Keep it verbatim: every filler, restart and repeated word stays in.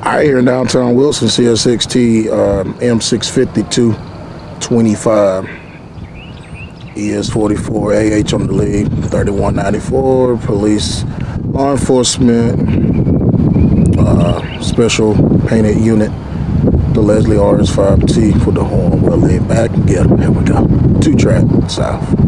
All right, here in downtown Wilson, C S X T um, M six fifty-two twenty-five, E S forty-four, A H on the lead, thirty-one ninety-four, police, law enforcement, uh, special painted unit, the Leslie R S five T for the horn. Well laid back and get them. Here we go. Two track south.